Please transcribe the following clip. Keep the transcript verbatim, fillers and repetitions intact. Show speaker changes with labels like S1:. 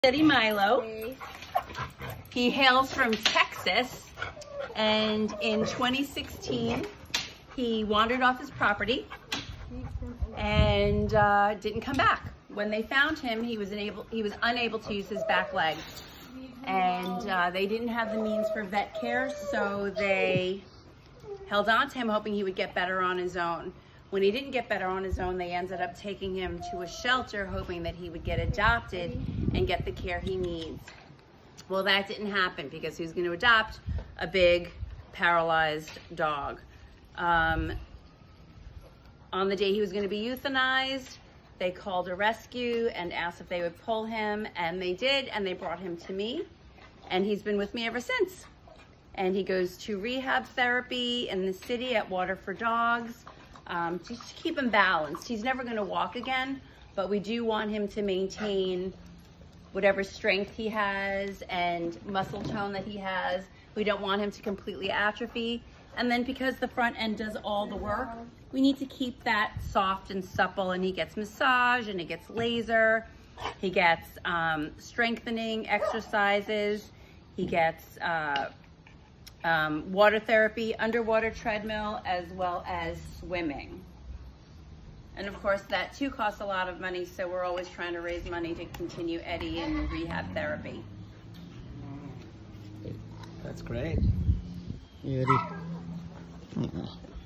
S1: Eddie Milo. He hails from Texas, and in twenty sixteen he wandered off his property and uh, didn't come back. When they found him, he was unable he was unable to use his back leg, and uh, they didn't have the means for vet care, so they held on to him hoping he would get better on his own. When he didn't get better on his own, they ended up taking him to a shelter, hoping that he would get adopted and get the care he needs. Well, that didn't happen because he was going to adopt a big, paralyzed dog. Um, on the day he was going to be euthanized, they called a rescue and asked if they would pull him, and they did, and they brought him to me, and he's been with me ever since. And he goes to rehab therapy in the city at Water for Dogs. Um, just to keep him balanced. He's never going to walk again, but we do want him to maintain whatever strength he has and muscle tone that he has. We don't want him to completely atrophy. And then because the front end does all the work, we need to keep that soft and supple, and he gets massage and he gets laser. He gets um, strengthening exercises. He gets uh, Um, water therapy, underwater treadmill, as well as swimming. And of course that too costs a lot of money, so we're always trying to raise money to continue Eddie in rehab therapy.
S2: That's great. Eddie.